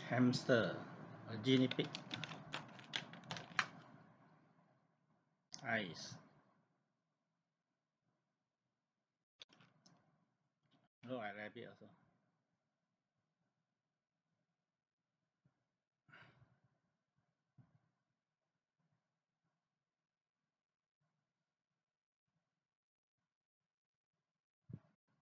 hamster, a guinea pig. Eyes. Look like rabbit also.